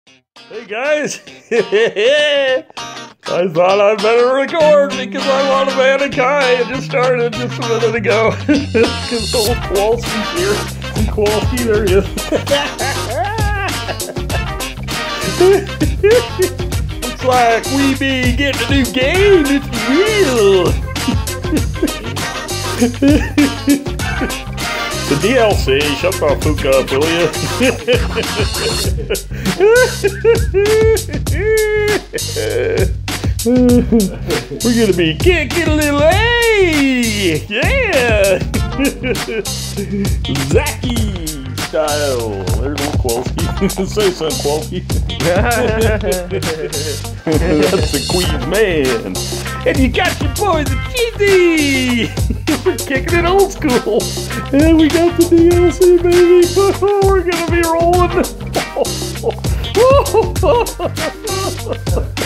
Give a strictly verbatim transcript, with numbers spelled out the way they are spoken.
Hey guys! I thought I better record because I'm on Mankind. I just started just a minute ago. Because old Kowalski's here. And Kowalski, there he is. Looks like we be getting a new game. It's real. The D L C, shut the fuck up, will you? We're gonna be kicking a little A! Yeah! Zacky style. There's old Kowalski. Say something, Kowalski. That's the Queen's man. And you got your boy, the Cheesy! We're kicking it old school. And we got the D L C, baby. We're gonna be rolling.